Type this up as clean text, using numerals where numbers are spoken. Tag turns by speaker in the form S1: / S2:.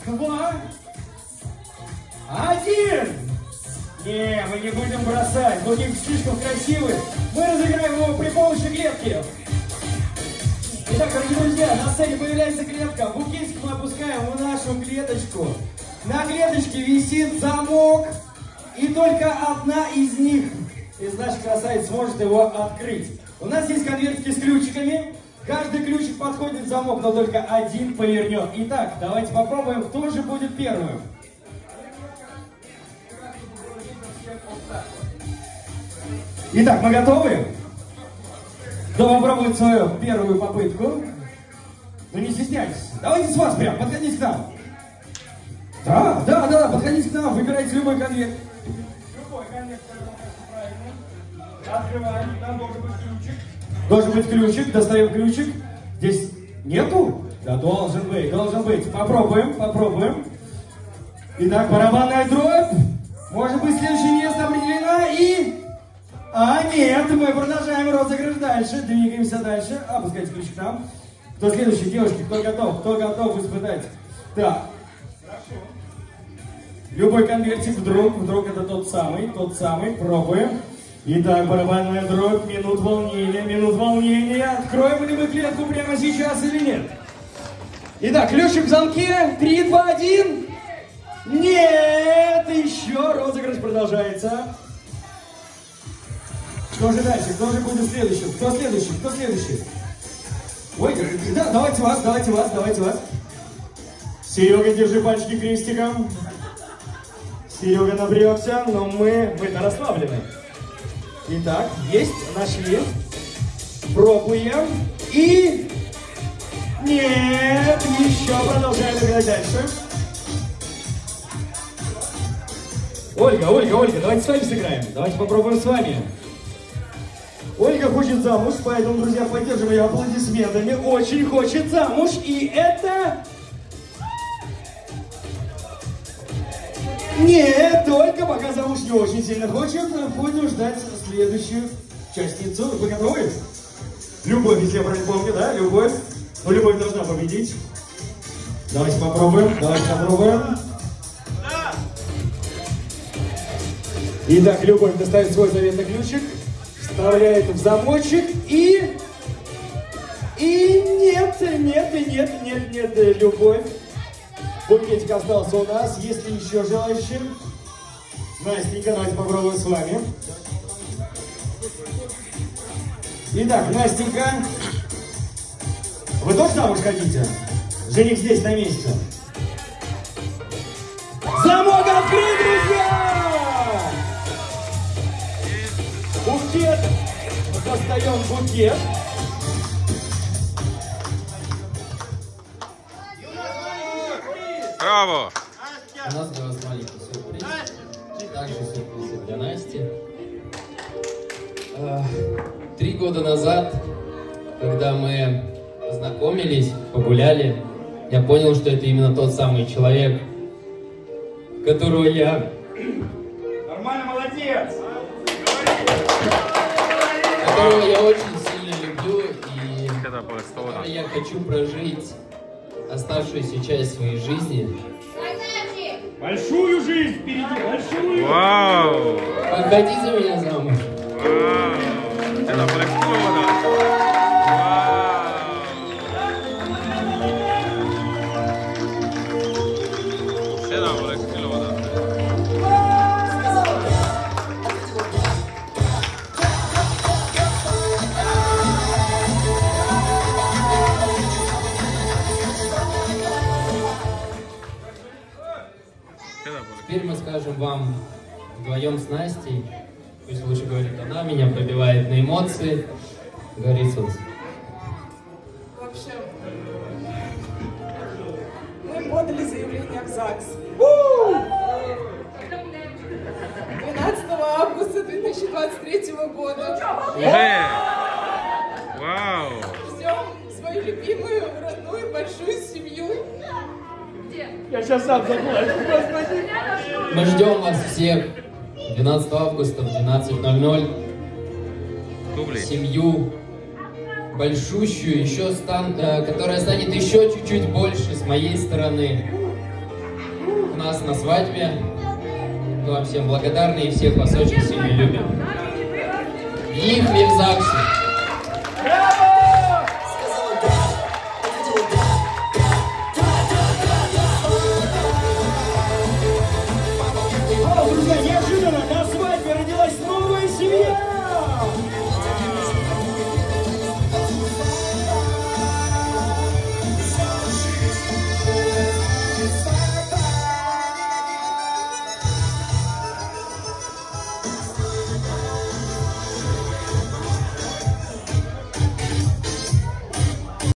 S1: 2, 1. Не, мы не будем бросать. Букетик слишком красивый. Мы разыграем его при помощи клетки. Итак, дорогие друзья, на сцене появляется клетка. Букетик мы опускаем в нашу клеточку. На клеточке висит замок. И только одна из них, из наших красавиц, сможет его открыть. У нас есть конвертики с ключиками. Каждый ключик подходит в замок, но только один повернет. Итак, давайте попробуем, кто же будет первым. Итак, мы готовы? Кто попробует свою первую попытку? Ну не стесняйтесь. Давайте с вас прям, подходите к нам. Да, подходите к нам, выбирайте любой конверт. Любой конверт, правильно. Открываем, там должен быть ключик. Должен быть ключик, достаем ключик. Здесь нету? Да, должен быть. Попробуем. Итак, барабанная дробь. Может быть, следующее место определено и... нет, мы продолжаем розыгрыш дальше. Двигаемся дальше. Опускайте ключик там. Кто следующий, девушки? Кто готов испытать? Так. Хорошо. Любой конвертик вдруг это тот самый. Пробуем. Итак, барабанная дробь, минут волнения. Откроем ли мы клетку прямо сейчас или нет? Итак, ключик в замке. 3, 2, 1. Нет, еще розыгрыш продолжается. Кто же дальше? Кто же будет следующим? Кто следующий? Ой, да, давайте вас. Серега, держи пальчики крестиком. Серега напрягся, но мы-то расслаблены. Итак, есть, нашли. Пробуем. И... Нет, еще продолжаем играть дальше. Ольга, давайте с вами сыграем. Давайте попробуем с вами. Ольга хочет замуж, поэтому, друзья, поддержим ее аплодисментами. Очень хочет замуж, и это... Нет, только пока замуж не очень сильно хочет. Будем ждать следующую частицу. Вы готовы? Любовь, если я правильно помню, да? Любовь. Но любовь должна победить. Давайте попробуем. Итак, любовь достает свой заветный ключик. Вставляет в замочек и... нет, любовь. Букетик остался у нас. Есть ли еще желающие? Настенька, давайте попробуем с вами. Итак, Настенька. Вы тоже замуж хотите? Жених здесь, на месте. Замок открыт, друзья! Букет. Достаем букет.
S2: Браво!
S3: У нас для вас маленький сюрприз. Также сюрприз для Насти. 3 года назад, когда мы познакомились, погуляли, я понял, что это именно тот самый человек, которого я...
S1: Нормально, молодец!
S3: Которого я очень сильно люблю и который я хочу прожить оставшуюся часть своей жизни.
S1: Большую жизнь впереди, большую!
S2: Вау!
S3: Выходи за меня замуж.
S2: Вау! Это прикольно!
S3: Теперь мы скажем вам вдвоем с Настей, пусть лучше говорит она, меня пробивает на эмоции, говорит солнце.
S4: В общем, мы подали заявление в ЗАГС. 12 августа 2023 года.
S2: Вау!
S4: Ждем свою любимую, родную, большую семью.
S1: Я сейчас сам заплачу, господи.
S3: Мы ждем вас всех 12 августа в 12:00. Семью большущую, которая станет еще чуть-чуть больше с моей стороны. у нас на свадьбе. Мы вам всем благодарны и всех вас очень сильно любим. Их в ЗАГСе.